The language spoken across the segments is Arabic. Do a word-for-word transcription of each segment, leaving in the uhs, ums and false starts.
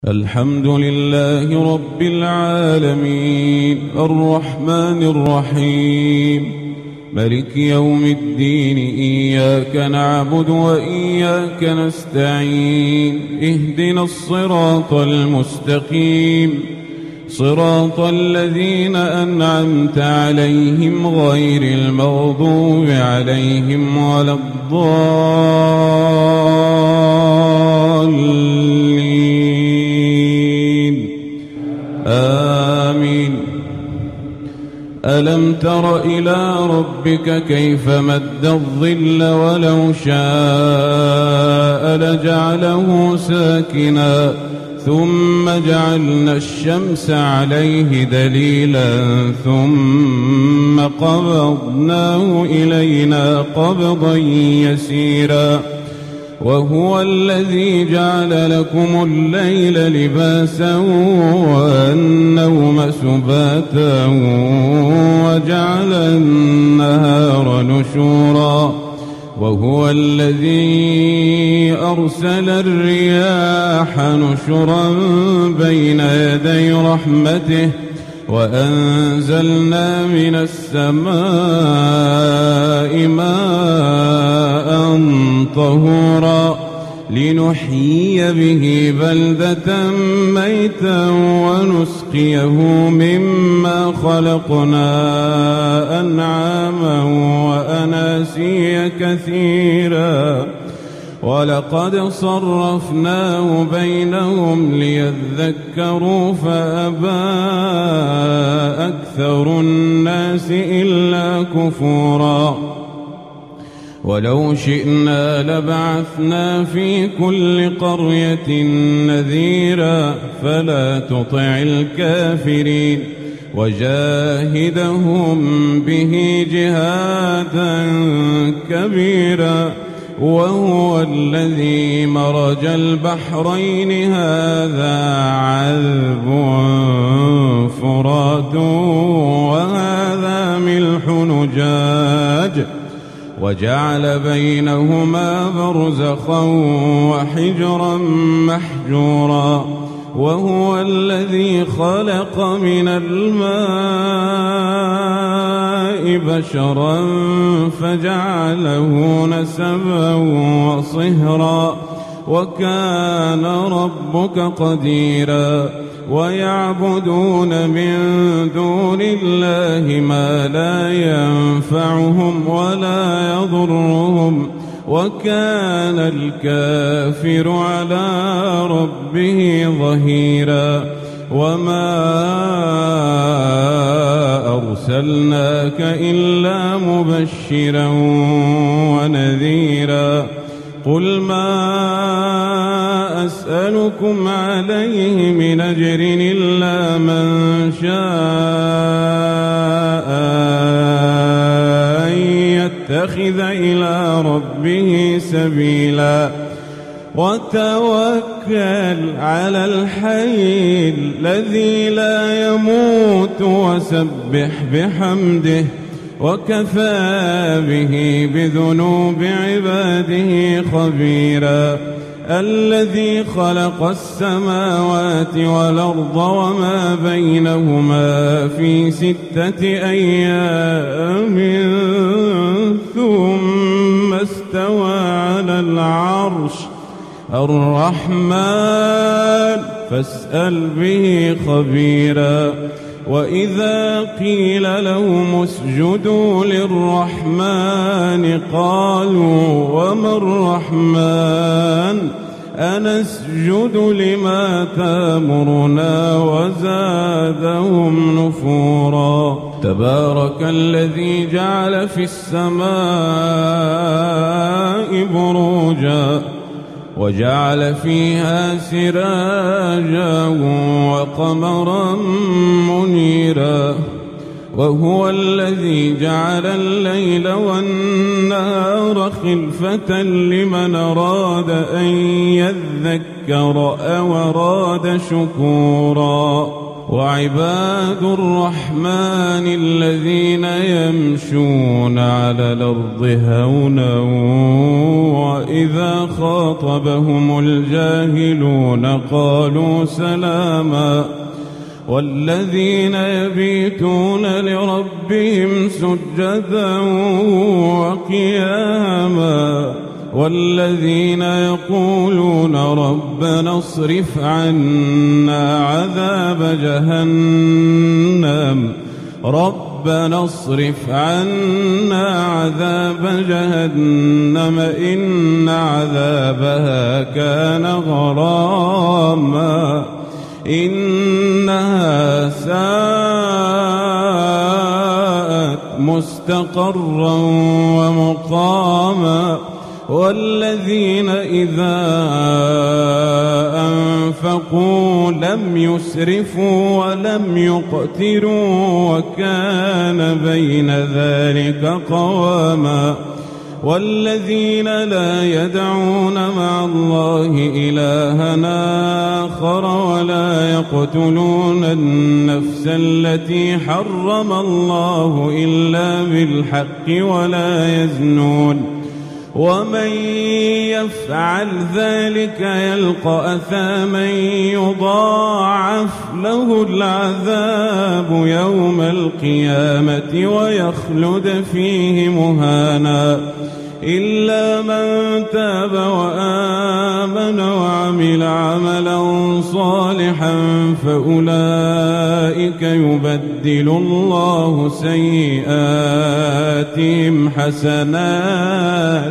الحمد لله رب العالمين الرحمن الرحيم ملك يوم الدين إياك نعبد وإياك نستعين اهدنا الصراط المستقيم صراط الذين أنعمت عليهم غير المغضوب عليهم ولا الضالين آمين. ألم تر إلى ربك كيف مد الظل ولو شاء لجعله ساكنا ثم جعلنا الشمس عليه دليلا ثم قبضناه إلينا قبضا يسيرا وهو الذي جعل لكم الليل لباسا والنوم سباتا وجعل النهار نشورا وهو الذي أرسل الرياح نشرا بين يدي رحمته وأنزلنا من السماء ماء طهورا لنحيي به بلدة ميتا ونسقيه مما خلقنا أنعاما وأناسيا كثيرا ولقد صرفناه بينهم ليذكروا فأبى أكثر الناس إلا كفورا ولو شئنا لبعثنا في كل قرية نذيرا فلا تطع الكافرين وجاهدهم به جهادا كبيرا وهو الذي مرج البحرين هذا عذب فرات وهذا ملح نجاج وجعل بينهما برزخا وحجرا محجورا وهو الذي خلق من الماء بشرا فجعله نسبا وصهرا وكان ربك قديرا ويعبدون من دون الله ما لا ينفعهم ولا يضرهم وكان الكافر على ربه ظهيرا وما أرسلناك إلا مبشرا ونذيرا قل ما أسألكم عليه من أجر إلا من شاء أن يتخذ إلى ربه سبيلا وتوكل على الحي الذي لا يموت وسبح بحمده وكفى به بذنوب عباده خبيرا الذي خلق السماوات والأرض وما بينهما في ستة أيام ثم استوى على العرش الرحمن فاسأل به خبيرا وإذا قيل لهم اسجدوا للرحمن قالوا وما الرحمن أنسجد لما تأمرنا وزادهم نفورا تبارك الذي جعل في السماء بروجا وجعل فيها سراجا وقمرا منيرا وهو الذي جعل الليل والنهار خلفة لمن أراد أن يذكر أو أراد شكورا وعباد الرحمن الذين يمشون على الأرض هونا وإذا خاطبهم الجاهلون قالوا سلاما والذين يبيتون لربهم سجدا وقياما والذين يقولون ربنا اصرف عنا عذاب جهنم ربنا اصرف عنا عذاب جهنم إن عذابها كان غراما إنها ساءت مستقرا ومقاما والذين إذا أنفقوا لم يسرفوا ولم يقتروا وكان بين ذلك قواما والذين لا يدعون مع الله إلها آخر ولا يقتلون النفس التي حرم الله إلا بالحق ولا يزنون ومن يفعل ذلك يلقى أثاما يضاعف له العذاب يوم القيامة ويخلد فيه مهانا إلا من تاب وآمن وعمل عملا صالحا فأولئك يبدل الله سيئاتهم حسنات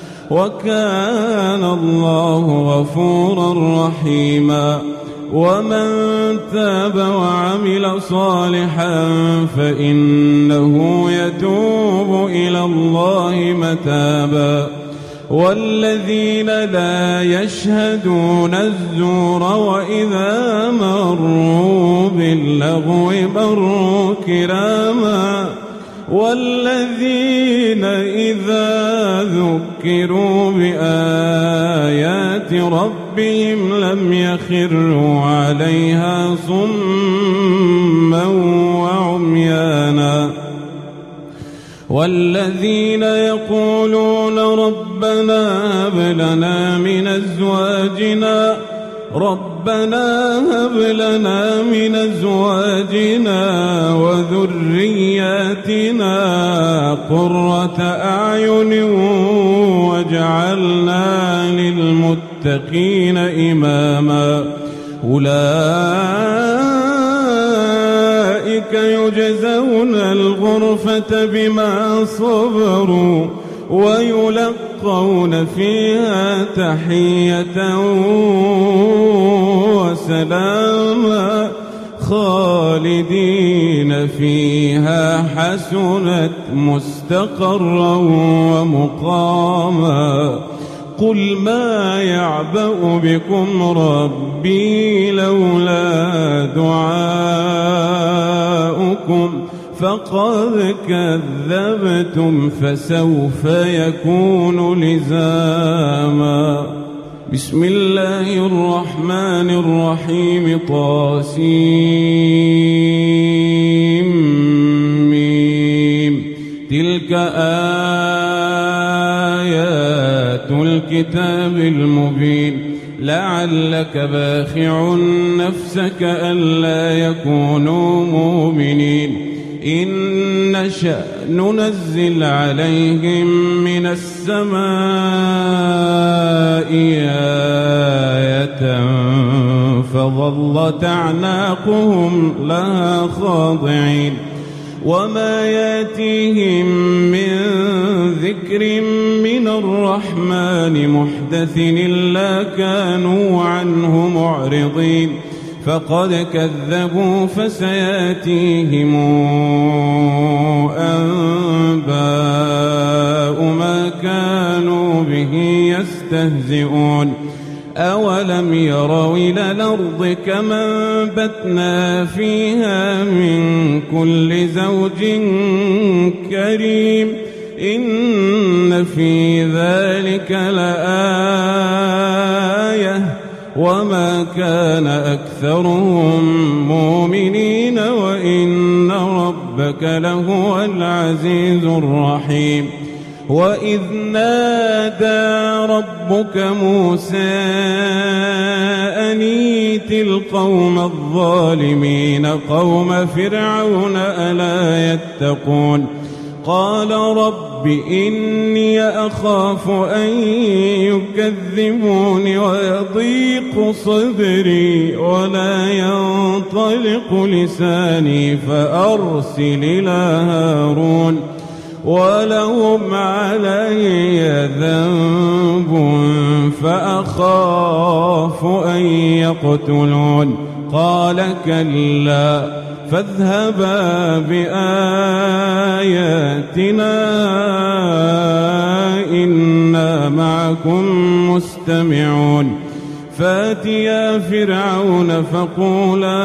وكان الله غفورا رحيما ومن تاب وعمل صالحا فإنه يتوب إلى الله متابا والذين لا يشهدون الزور وإذا مروا باللغو مروا كراما والذين إذا ذكروا بآيات ربهم لم يخروا عليها صما وعميانا والذين يقولون ربنا هب لنا من أزواجنا ربنا هب لنا من أزواجنا وذرياتنا قرة أعين واجعلنا للمتقين إماما أولئك يجزون الغرفة بما صبروا ويلقون فيها تحية وسلاما خالدين فيها حسنت مستقرا ومقاما قل ما يعبأ بكم ربي لولا دعاؤكم فقد كذبتم فسوف يكون لزاما بسم الله الرحمن الرحيم طاسيم تلك آيات الكتاب المبين لعلك باخع نفسك ألا يكونوا مؤمنين إن نشأ ننزل عليهم من السماء آية فظلت أعناقهم لها خاضعين وما ياتيهم من ذكر من الرحمن محدث إلا كانوا عنه معرضين فقد كذبوا فسياتيهم أنباء ما كانوا به يستهزئون أولم يروا إلى الأرض كما أنبتنا فيها من كل زوج كريم إن في ذلك لآية وما كان أكثرهم مؤمنين وإن ربك لهو العزيز الرحيم وإذ نادى ربك موسى أن ائت القوم الظالمين قوم فرعون ألا يتقون قال رب إني أخاف أن يكذبون ويضيق صدري ولا ينطلق لساني فأرسل إلى هارون ولهم علي ذنب فأخاف أن يقتلون قال كلا فاذهبا بآياتنا إنا معكم مستمعون فاتيا فرعون فقولا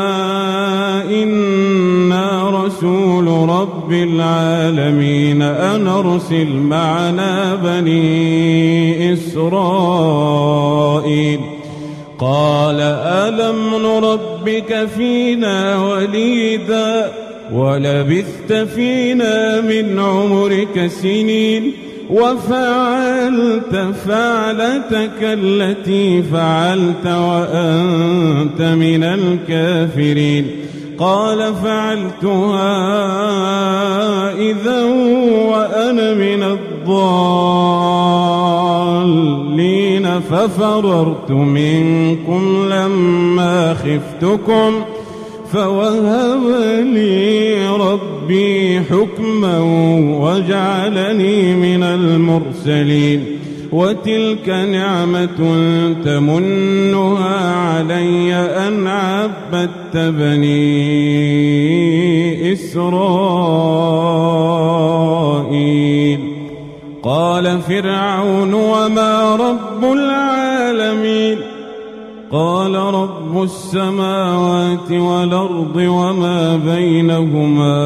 إنا رسول رب العالمين أن أرسل معنا بني إسرائيل قال ألم نربك فينا وليدا ولبثت فينا من عمرك سنين وفعلت فعلتك التي فعلت وأنت من الكافرين قال فعلتها إذا وأنا من الضالين ففررت منكم لما خفتكم فوهب لي ربي حكما وجعلني من المرسلين وتلك نعمة تمنها علي أن عبدت بني إسرائيل قال فرعون وما رب العالمين قال رب السماوات والأرض وما بينهما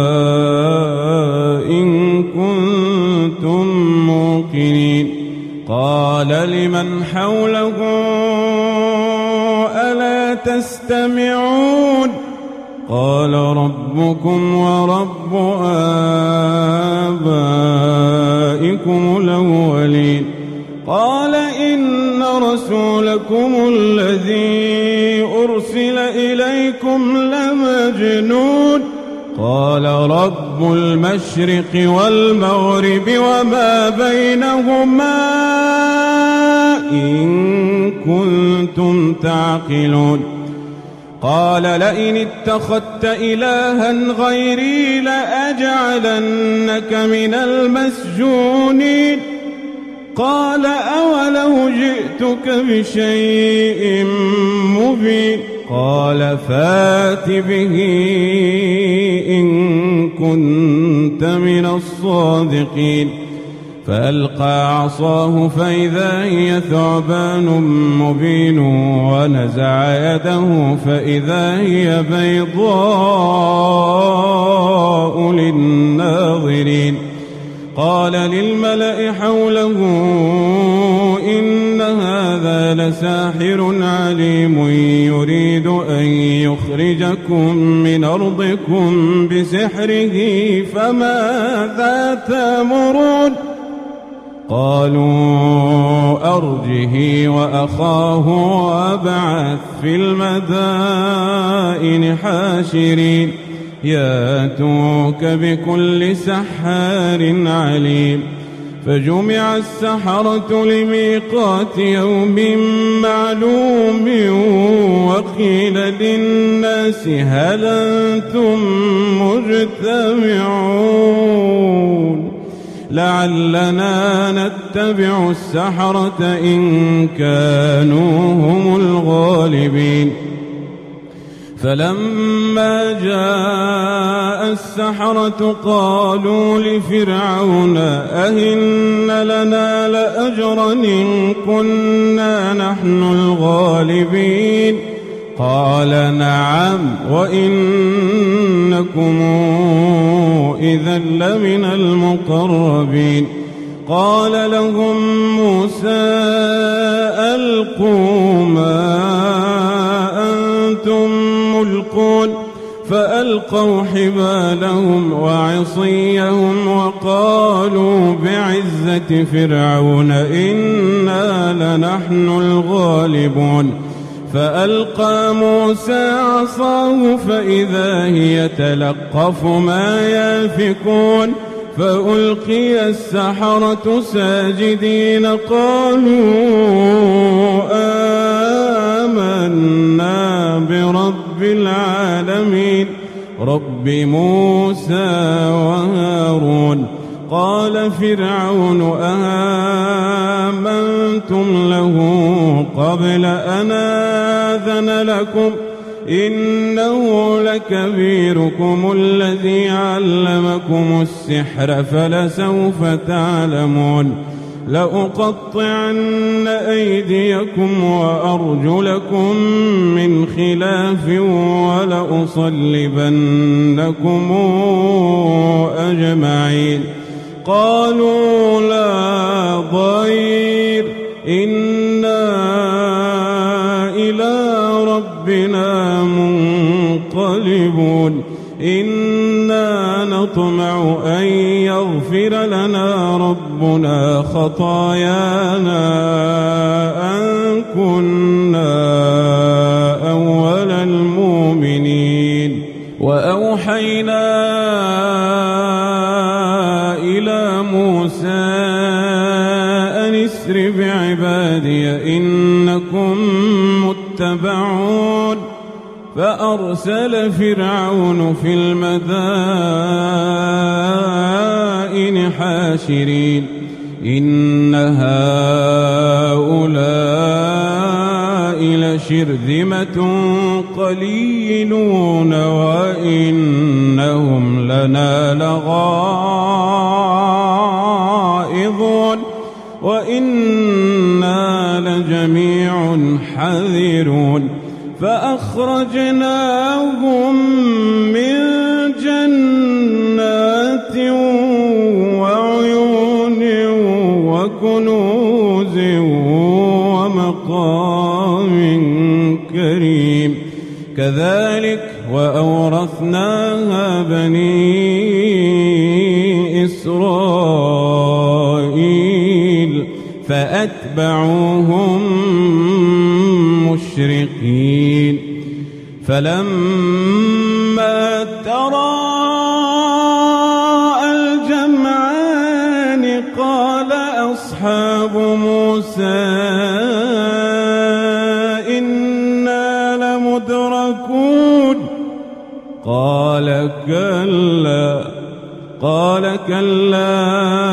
إن كنتم موقنين قال لمن حوله ألا تستمعون قال ربكم ورب آبائكم الأولين قال إن رسولكم الذي أرسل إليكم لمجنون قال رب المشرق والمغرب وما بينهما إن كنتم تعقلون قال لئن اتخذت إلها غيري لأجعلنك من المسجونين قال أولو جئتك بشيء مبين قال فات به إن كنت من الصادقين فألقى عصاه فإذا هي ثعبان مبين ونزع يده فإذا هي بيضاء للناظرين قال للملأ حوله إن هذا لساحر عليم يريد أن يخرجكم من أرضكم بسحره فماذا تأمرون قالوا أرجه وأخاه وابعث في المدائن حاشرين ياتوك بكل سحار عليم فجمع السحرة لميقات يوم معلوم وقيل للناس هل أنتم مجتمعون لعلنا نتبع السحرة إن كانوا هم الغالبين فلما جاء السحرة قالوا لفرعون أئن لنا لأجرا إن كنا نحن الغالبين قال نعم وإنكم إذا لمن المقربين قال لهم موسى ألقوا ما أنتم ملقون فألقوا حبالهم وعصيهم وقالوا بعزة فرعون إنا لنحن الغالبون فألقى موسى عصاه فإذا هي تلقف ما يافكون فألقي السحرة ساجدين قالوا آمنا برب العالمين رب موسى وهارون قال فرعون آمنتم له قبل أن آذن لكم إنه لكبيركم الذي علمكم السحر فلسوف تعلمون لأقطعن أيديكم وأرجلكم من خلاف ولأصلبنكم أجمعين قالوا لا ضير إنا إلى ربنا منقلبون إنا نطمع أن يغفر لنا ربنا خطايانا أن كنا أول المؤمنين وأوحينا إلى موسى أن اسر بعبادي إنكم متبعون فأرسل فرعون في المدائن حاشرين إن هؤلاء لشرذمة قليلون وإنهم لنا لغائظون وإنا لجميع حذرون فأخرجناهم من جنات وعيون وكنوز ومقام كريم كذلك وأورثناها بني إسرائيل فأتبعوهم مشرقين فلما تراءى الجمعان قال أصحاب موسى إنا لمدركون قال كلا قال كلا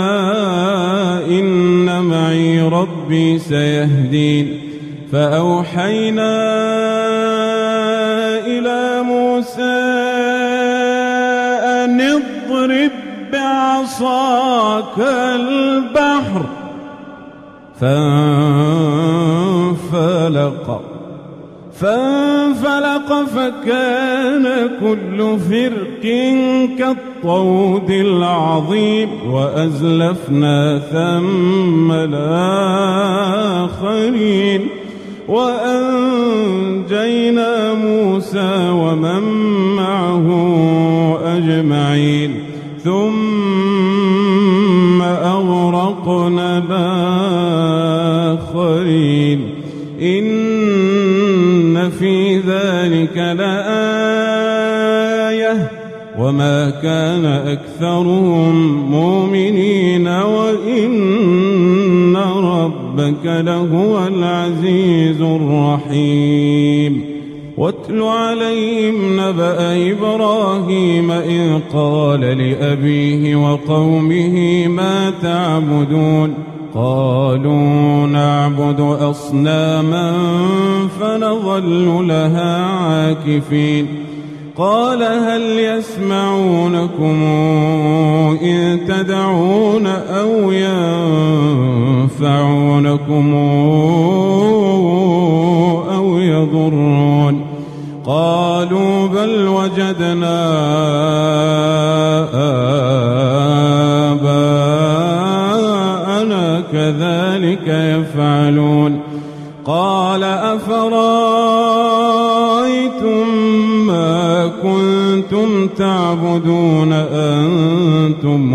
إن معي ربي سيهدين فأوحينا إلى موسى أن اضرب بعصاك البحر فانفلق فانفلق فكان كل فرق كالطود العظيم وأزلفنا ثم الآخرين وأنجينا موسى ومن معه أجمعين ثم أغرقنا الآخرين إن في ذلك لآية وما كان أكثرهم مؤمنين وإن ربك لهو العزيز الرحيم واتل عليهم نبأ إبراهيم إذ قال لأبيه وقومه ما تعبدون قالوا نعبد أصناما فنظل لها عاكفين قال هل يسمعونكم إن تدعون أو ينفعونكم أو يضرون قالوا بل وجدنا آباءنا كذلك يفعلون قال أفرأيتم ما كنتم تعبدون أنتم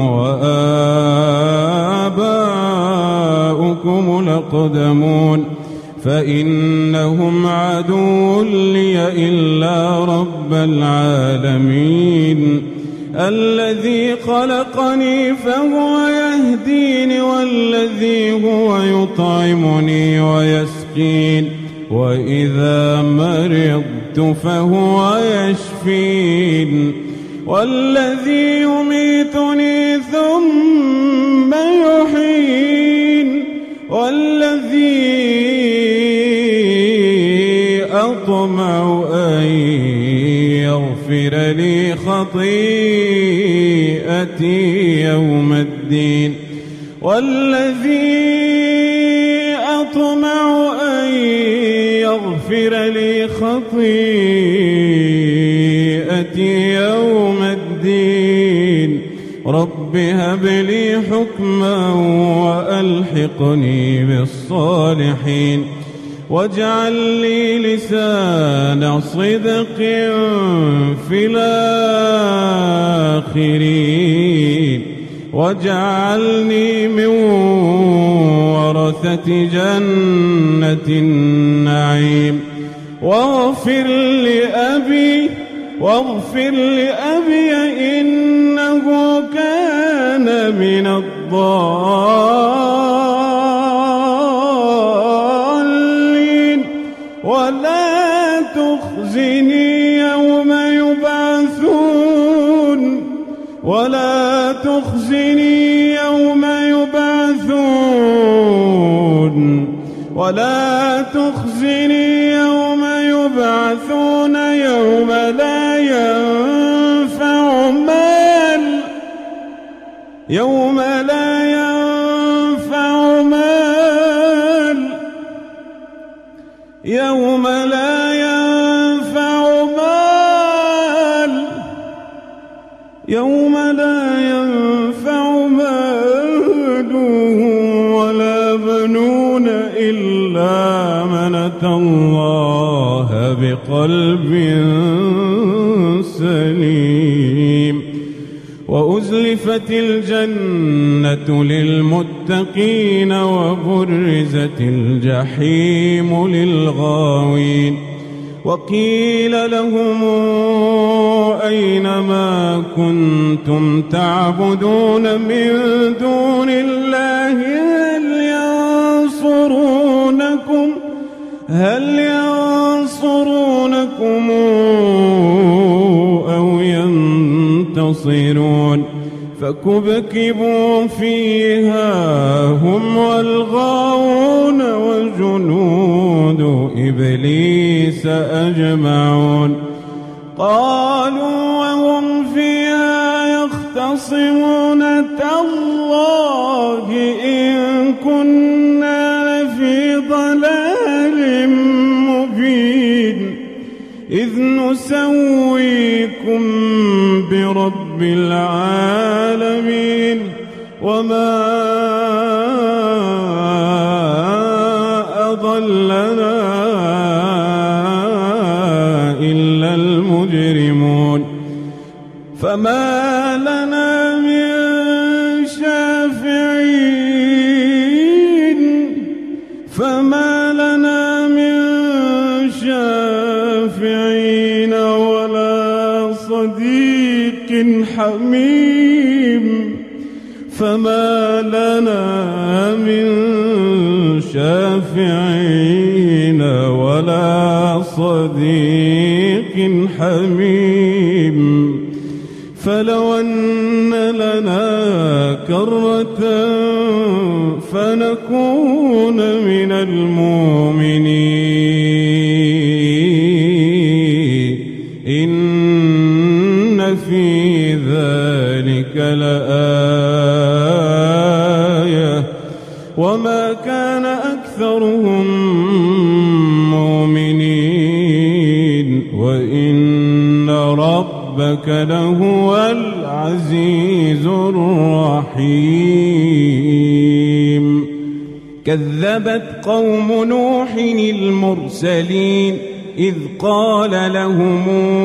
وآباؤكم الأقدمون فإنهم عدو لي إلا رب العالمين الذي خلقني فهو يهدين والذي هو يطعمني ويسقين وإذا مرضت فهو يشفين والذي يميتني ثم يحيين والذي أطمع أن يغفر لي خطيئتي يوم الدين والذي أطمع أن يغفر لي خطيئتي يوم الدين رب هب لي حكما وألحقني بالصالحين واجعل لي لسان صدق في الآخرين واجعلني من ورثة جنة النعيم واغفر لأبي واغفر لأبي إنه كان من الضالين ولا تخزني يوم يبعثون ولا تخزني يوم يبعثون ولا تخزني يوم يبعثون يوم لا ينفع مال يوم لا ينفع مال يوم لا ينفع مال يوم لا ينفع مال ولا بنون إلا من أتى الله بقلب سليم وأزلفت الجنة للمتقين وبرزت الجحيم للغاوين وقيل لهم أين ما كنتم تعبدون من دون الله هل ينصرونكم هل ينصرونكم أو ينتصرون فكبكبوا فيها هم والغاوون وجنود إبليس أجمعون قالوا وهم فيها يختصمون تالله إن كنا لفي ضلال مبين إذ نسويكم برب العالمين وما أضلنا إلا المجرمون فما لنا من شافعين فما لنا من شافعين ولا صديق حميم فما لنا من شافعين ولا صديق حميم فلو أن لنا كرة فنكون من المؤمنين إن في ذلك لآية وما كان أكثرهم مؤمنين وإن ربك لهو العزيز الرحيم. كذبت قوم نوح المرسلين إذ قال لهم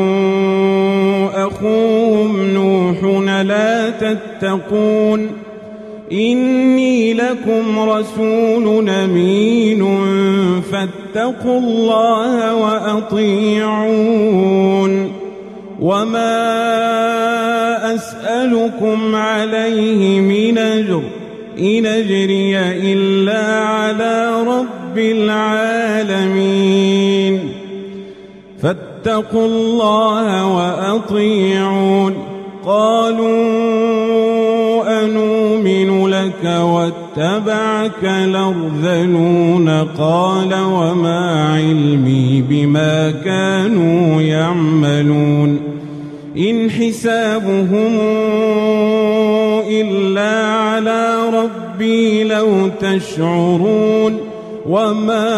أخوهم نوح لا تتقون إني لكم رسول أمين فاتقوا الله وأطيعون وما أسألكم عليه من أجر إن أجري إلا على رب العالمين فاتقوا الله وأطيعون. قالوا أنؤمن لك واتبعك الأرذلون قال وما علمي بما كانوا يعملون إن حسابهم إلا على ربي لو تشعرون وما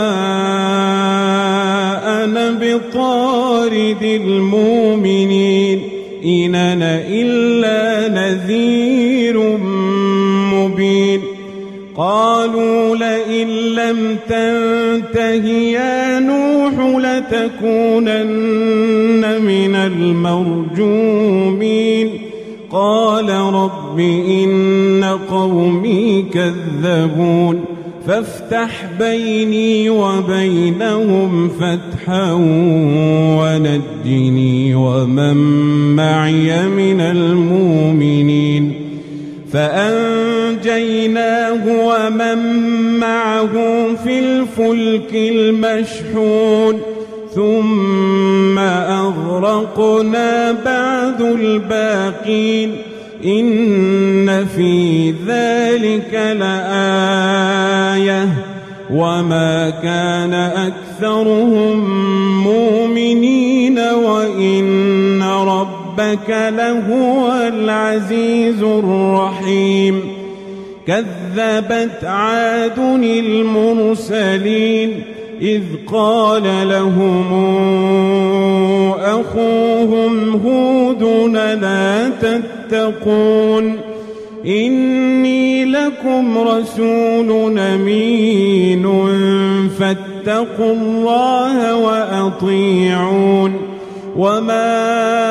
أنا بطارد المؤمنين إن أنا إلا نذير مبين. قالوا لئن لم تنته يا نوح لتكونن من المرجومين قال رب إن قومي كذبون فافتح بيني وبينهم فتحا ونجني ومن معي من المؤمنين فأنجيناه ومن معه في الفلك المشحون ثم أغرقنا بعد الباقين إن في ذلك لآية وما كان أكثرهم مؤمنين وإن ربك لهو العزيز الرحيم. كذبت عاد المرسلين إذ قال لهم أخوهم هود لا تتقون إني لكم رسول أمين فاتقوا الله وأطيعون وما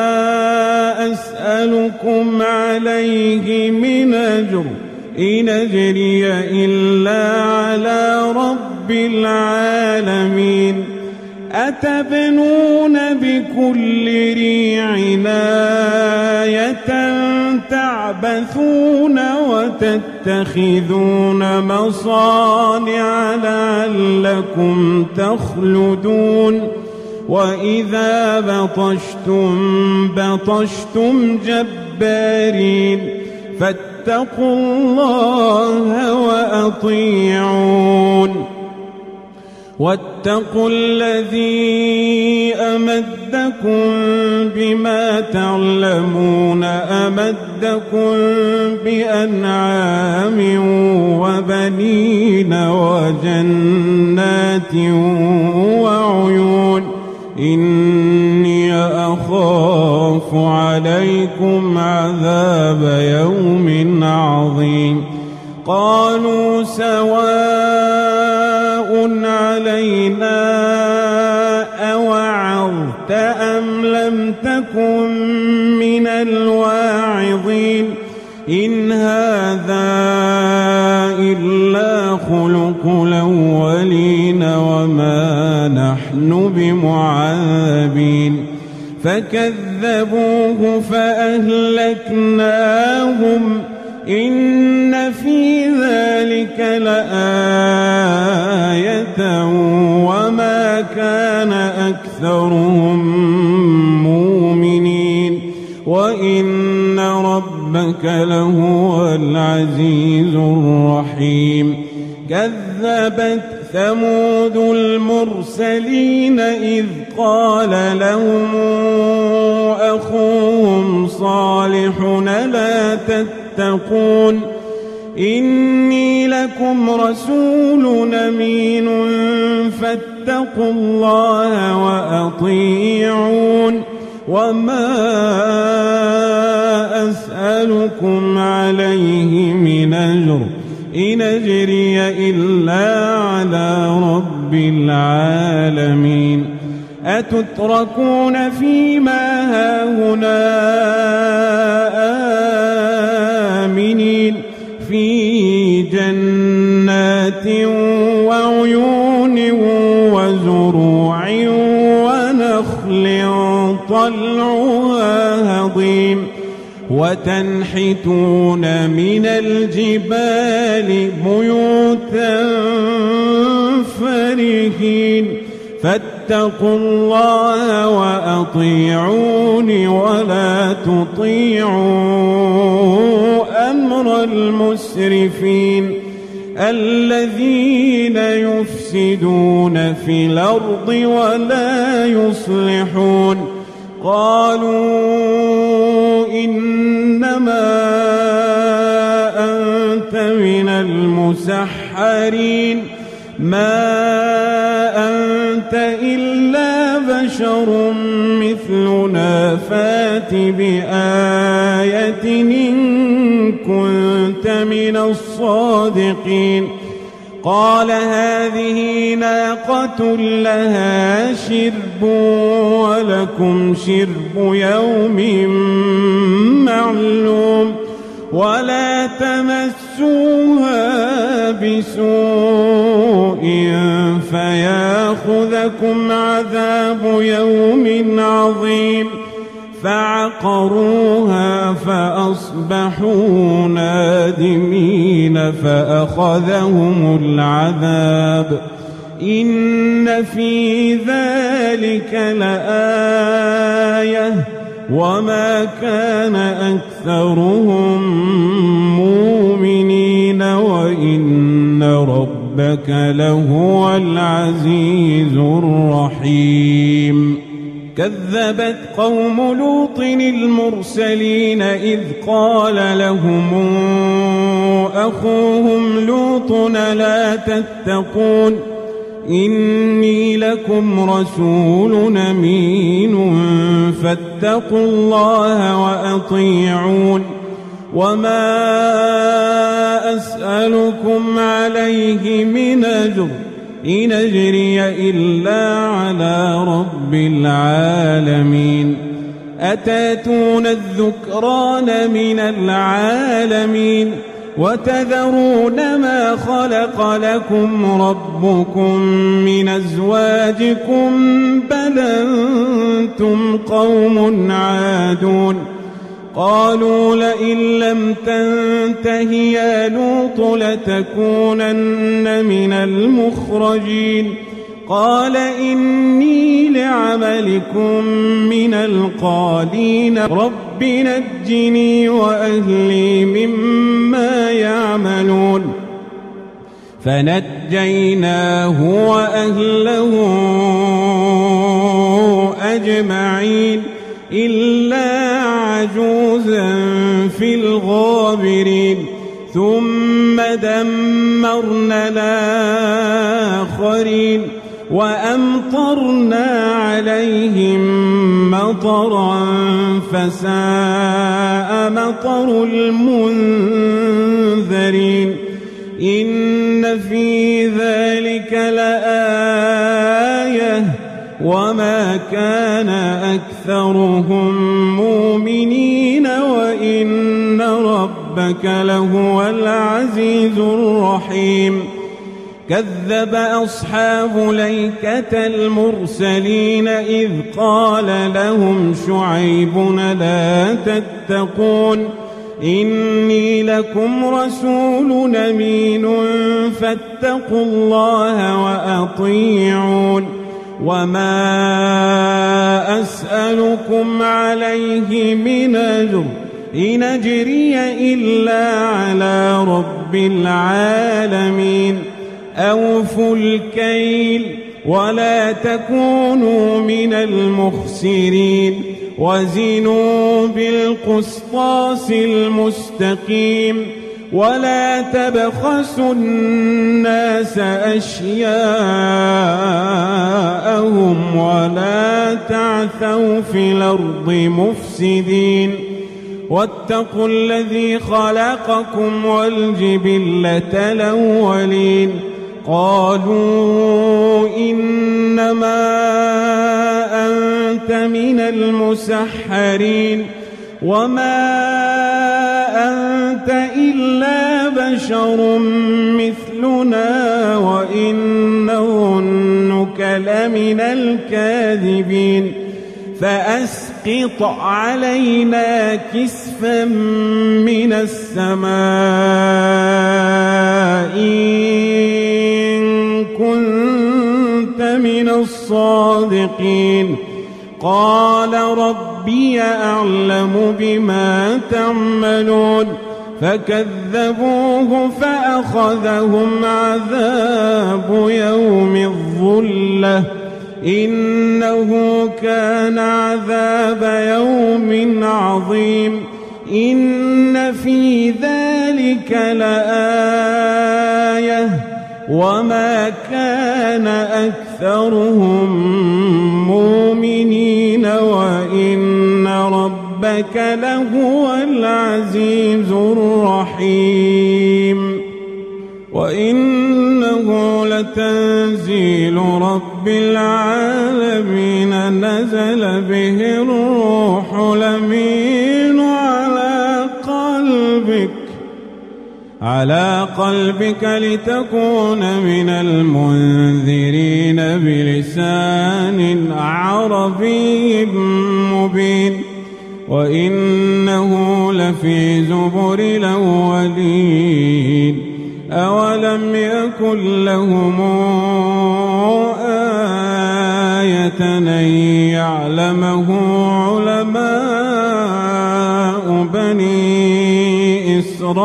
أسألكم عليه من أجر إن أجري إلا على رب العالمين. أتبنون بكل ريع آية تعبثون وتتخذون مصانع لعلكم تخلدون وإذا بطشتم بطشتم جبارين فاتقوا الله وأطيعون واتقوا الذي أمدكم بما تعلمون أمدكم بأنعام وبنين وجنات وعيون إني أخاف عليكم عذاب يوم عظيم. قالوا سواء علينا أوعظت أم لم تكن من الواعظين إن هذا إلا خلق الأولين وما نحن بمعذبين. فكذبوه فأهلكناهم إن في ذلك لآية وما كان أكثرهم مؤمنين وإن كذبت ثمود المرسلين إذ قال لهم أخوهم صالح لا تتقون إني لكم رسول أمين فاتقوا الله وأطيعون وما أسألكم عليه من أجر إن أجري إلا على رب العالمين أتتركون فيما هاهنا آمنين في جنات وعيون وزروع ونخل طلعها هضيم وتنحتون من الجبال بيوتا فرحين فاتقوا الله وأطيعون ولا تطيعوا أمر المسرفين الذين يفسدون في الأرض ولا يصلحون قالوا إنما أنت من المسحرين ما أنت إلا بشر مثلنا فات بآية إن كنت من الصادقين قال هذه ناقة لها شرب ولكم شرب يوم معلوم ولا تمسوها بسوء فياخذكم عذاب يوم عظيم فعقروها فأصبحوا نادمين فأخذهم العذاب إن في ذلك لآية وما كان أكثرهم مؤمنين وإن ربك لهو العزيز الرحيم كذبت قوم لوط المرسلين إذ قال لهم أخوهم لوط لا تتقون إني لكم رسول أمين فاتقوا الله وأطيعون وما أسألكم عليه من أجر إن أجري إلا على رب العالمين أتاتون الذكران من العالمين وتذرون ما خلق لكم ربكم من أزواجكم بل أنتم قوم عادون قالوا لئن لم تنته يا لوط لتكونن من المخرجين قال إني لعملكم من القالين رب نجني وأهلي مما يعملون فنجيناه وأهله أجمعين إلا عجوزا في الغابرين ثم دمرنا الآخرين وأمطرنا عليهم مطرا فساء مطر المنذرين إن في ذلك لآية وما كان أكثرهم مؤمنين وإن ربك لهو العزيز الرحيم كذب أصحاب ليكة المرسلين إذ قال لهم شعيب لا تتقون إني لكم رسول أمين فاتقوا الله وأطيعون وما أسألكم عليه من أجر إن أجري إلا على رب العالمين أوفوا الكيل ولا تكونوا من المخسرين وزنوا بالقسطاس المستقيم ولا تبخسوا الناس أشياءهم ولا تعثوا في الأرض مفسدين واتقوا الذي خلقكم والجبلة الأولين قالوا إنما أنت من المسحرين وما أنت إلا بشر مثلنا وإن نظنك لمن الكاذبين فأسقط علينا كسفا من السماء إن كنت من الصادقين قال ربي أعلم بما تعملون فكذبوه فأخذهم عذاب يوم الظلة إنه كان عذاب يوم عظيم إن في ذلك لآية وما كان أكثرهم مؤمنين وإن ربك لهو العزيز الرحيم وإنه لتنزيل رب العالمين نزل به الروح الأمين على قلبك على قلبك لتكون من المنذرين بلسان عربي مبين وإنه لفي زبر الأولين أولم يكن لهم آية أن يعلمه علماء بني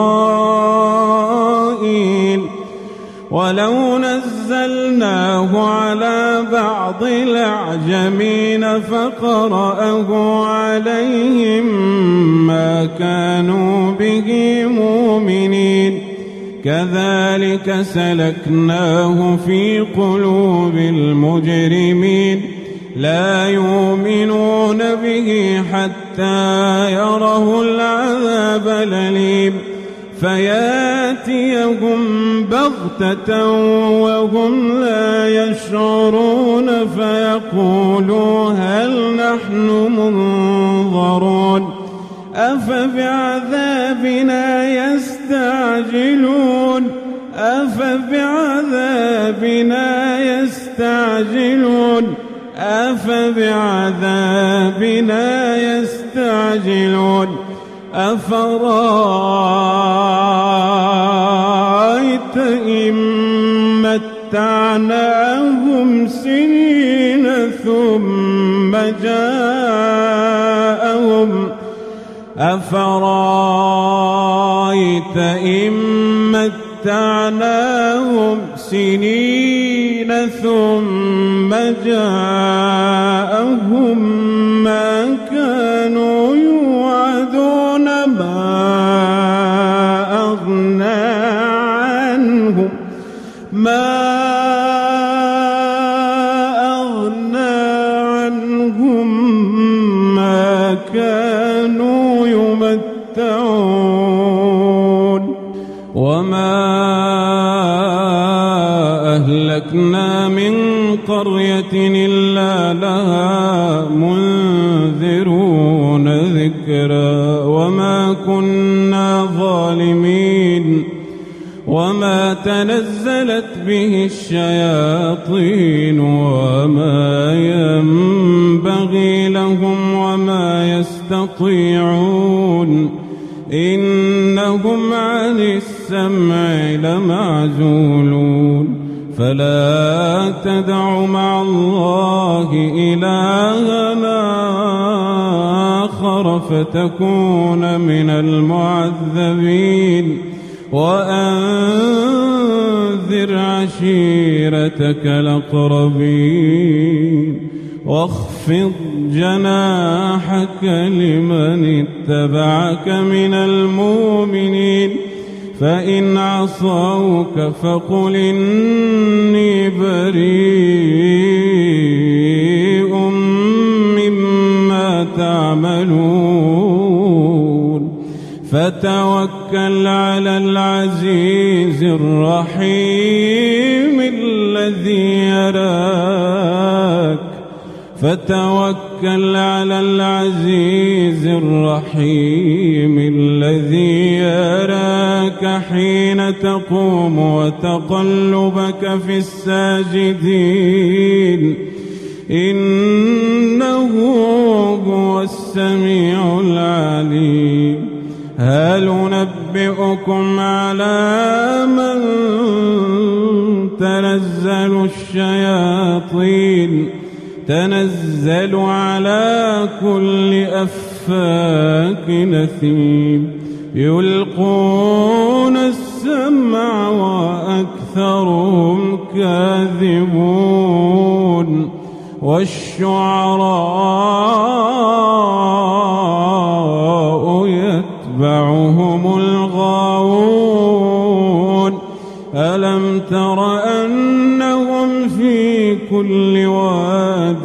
إسرائيل ولو نزلناه على بعض الأعجمين فقرأه عليهم ما كانوا به مؤمنين كذلك سلكناه في قلوب المجرمين لا يؤمنون به حتى يروا العذاب الأليم فياتيهم بغتة وهم لا يشعرون فيقولوا هل نحن منظرون أفبعذابنا يستعجلون أفبعذابنا يستعجلون أفبعذابنا يستعجلون أفرأيت إن متعناهم سنين ثم جاءهم أفرأيت إن متعناهم سنين ثم جاءهم ما كانوا يوعدون ما أغنى عنهم ما أغنى عنهم ما كانوا يمتعون وما أهلكنا من قرية إلا لها منذرون ذكرا وما كنا ظالمين وما تنزلت به الشياطين وما ينبغي لهم وما يستطيعون إنهم عن السمع لمعزولون فلا تدع مع الله إلهنا آخر فتكون من المعذبين وأنذر وأنذر عشيرتك الأقربين واخفض جناحك لمن اتبعك من المؤمنين فإن عصوك فقل إني بريء مما تعملون فتوكل على العزيز الرحيم الذي يراك فتوكل على العزيز الرحيم الذي يراك حين تقوم وتقلبك في الساجدين إنه هو السميع العليم. هل ننبئكم على من تنزل الشياطين تنزل على كل أفاك نثيم يلقون السمع وأكثرهم كاذبون والشعراء يتبعهم الغاوون ألم تر أنهم في كل واد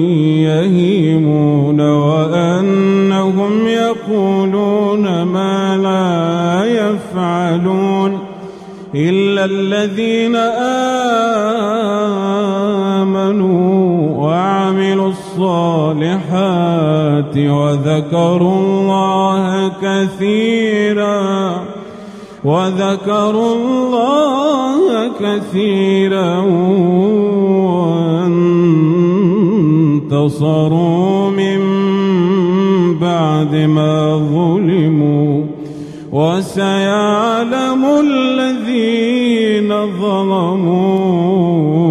يهيمون وأنهم يقولون ما لا يفعلون إلا الذين آمنوا وعملوا الصالحات وذكروا الله كثيرا وذكروا الله كثيرا وانتصروا من بعد ما ظلموا وسيعلم الذين ظلموا